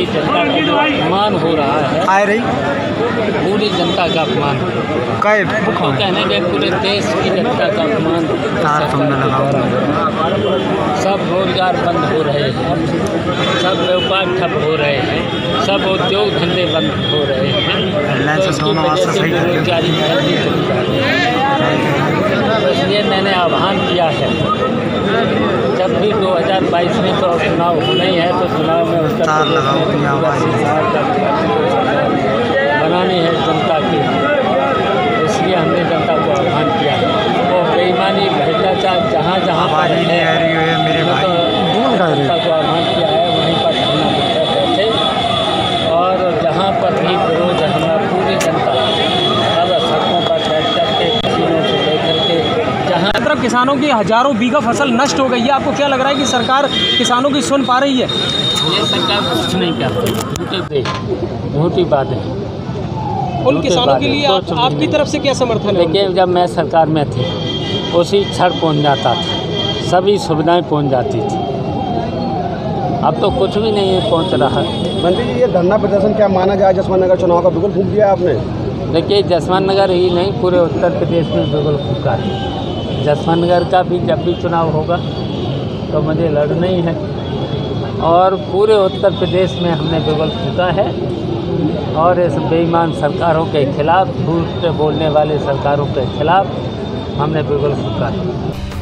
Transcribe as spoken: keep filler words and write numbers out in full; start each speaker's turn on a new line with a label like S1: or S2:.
S1: की जनता का जो अपमान हो रहा है,
S2: आ रही
S1: पूरी जनता का अपमान
S2: कई
S1: तो कहने गए पूरे देश की जनता का अपमान
S2: तार तुमने लगाओ।
S1: सब रोजगार बंद हो रहे हैं, सब व्यापार ठप हो रहे हैं, सब उद्योग धंधे बंद हो रहे हैं।
S2: लाइन से सोना वास्ता सही कर
S1: बेरोजगारी फैलती चली जा रही है। तो इसलिए मैंने आह्वान किया है, जब भी दो हज़ार बाईस में तो चुनाव होना ही है, तो चुनाव में उत्तर
S2: तार लगाओ अपनी आवाज़
S1: बनानी है जनता की। इसलिए हमने जनता को आह्वान किया है और बेईमानी भ्रष्टाचार जहाँ जहाँ पर है
S2: मेरे भाई
S1: जनता को आह्वान किया है वहीं पर धरना बैठे और जहाँ पर भी विरोध है हमारा पूरी जनता अब सड़कों पर बैठ करके किसानों से लेकर के जहाँ
S3: तरफ किसानों की हजारों बीघा फसल नष्ट हो गई है। आपको क्या लग रहा है कि सरकार किसानों की सुन पा रही है?
S1: ये सरकार कुछ नहीं कर रही, झूठी झूठी बात है।
S3: उन किसानों के लिए आप, आपकी तरफ से क्या समर्थन है?
S1: देखिए, जब मैं सरकार में थी उसी क्षण पहुँच जाता था, सभी सुविधाएं पहुँच जाती थी। अब तो कुछ भी नहीं पहुँच रहा।
S4: मंत्री जी, ये धरना प्रदर्शन क्या माना जाए? जसवंत नगर चुनाव का बिल्कुल फूंक दिया आपने।
S1: देखिए, जसवंत नगर ही नहीं पूरे उत्तर प्रदेश में बिल्कुल फूका है। जसवंत नगर का भी जब भी चुनाव होगा तो मुझे लड़ना ही है और पूरे उत्तर प्रदेश में हमने बिल्कुल फूका है और इस बेईमान सरकारों के खिलाफ, झूठ बोलने वाले सरकारों के खिलाफ हमने बिल्कुल फूका है।